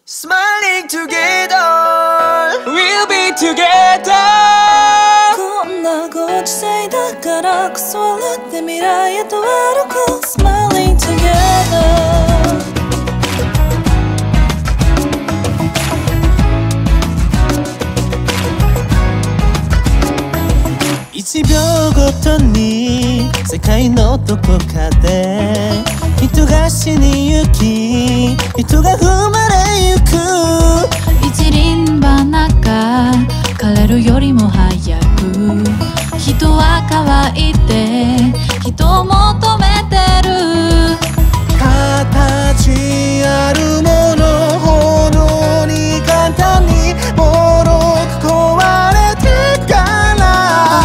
Smiling together We'll be together こんなご時世だからこそ笑って未来へと歩こう Smiling together 1秒ごとに世界のどこかで人が死にゆき人が生まれゆく一輪花が枯れるよりも早く人は乾いて人を求めてる形あるものほどに簡単にもろく壊れてから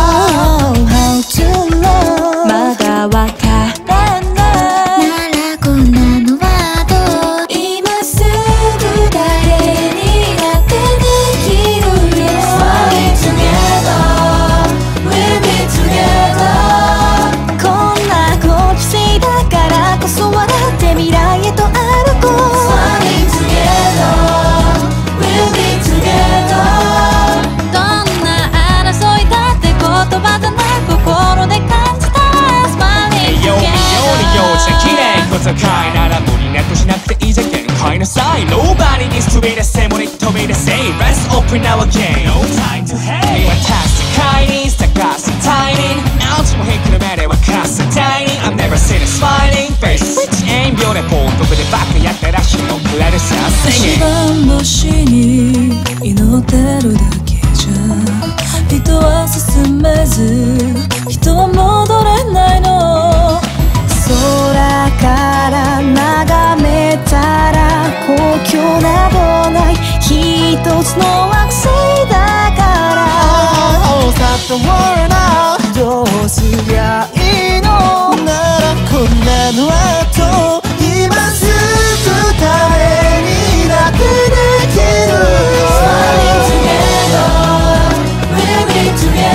まだわからないならこんなのはどう今すぐ誰にだってできるよ Smiling together We'll be together こんなご時世だからこそ笑って未来へと歩こう Smiling together We'll be together どんな争いだって言葉じゃない心で感じた Smiling よ together よじゃ綺麗小遣いなら無理なくしなくていいじゃ限界なさい Nobody needs to be the same 俺と be the same Let's open our game No time to hate 私世界に探すタイミングアウトも平気の目で沸かすタイミング I've never seen a smiling face Which ain't beautiful どこでバカやったらしいのくれるさ Sing 一 it 番星に祈ってるだけじゃ人は進めず人は戻れないの空から眺めたら故郷などない一つの惑星だから里はなどうすりゃいいのならこんなのあと今すぐ誰にだってできる Smiling together We'll be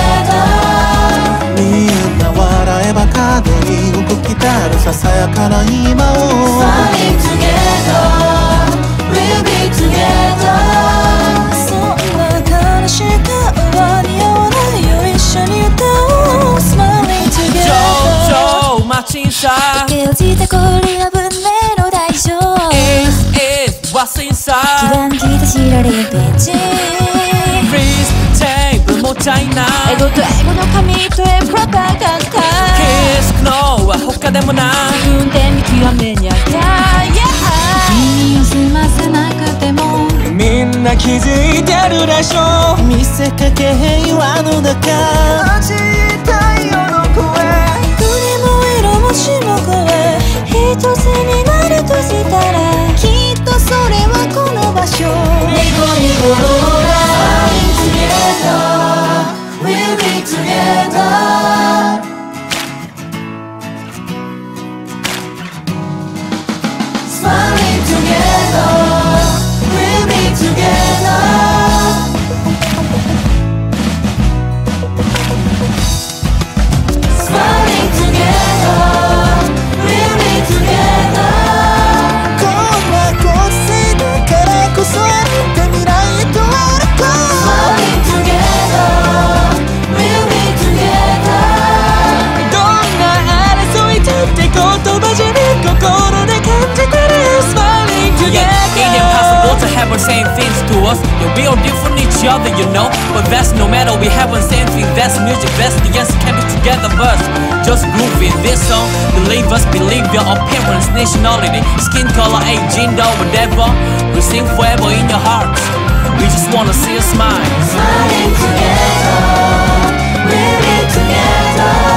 together みんな笑えば風に動き出るささやかな今を Smiling together We'll be together そんな悲しい顔は似合わないよ一緒に歌おう Smiling together 마친사 池をついた氷は船の代償 Is what's inside 気が抜き出しられるページ Please take もったいないエゴとエゴの紙とエプロパガンダ Kiss のは他でもない自分で見極めにゃきゃ耳を澄ませなくてもみんな気づいてるでしょ見せかけ平和の中味太陽の声国も色も地も越え一つになるとしたらきっとそれはこの場所ニコニコローラ Smiling together We'll be together Smiling together We'll be together Smiling together We'll be together こんなご時世だからこそ歩いて未来へと歩こう Smiling together We'll be together どんな争いだって言葉じゃない心で感じてる Smiling together Ain't impossible to have the same things to us. Yeah, we are different each other, you know. But that's no matter we have the same thing. That's music, that's the answer. Can be together first. Just groove in this song. Believe us, believe your appearance, nationality, skin color, age, gender, whatever. We sing forever in your hearts. We just wanna see a smile. Smiling together We'll be together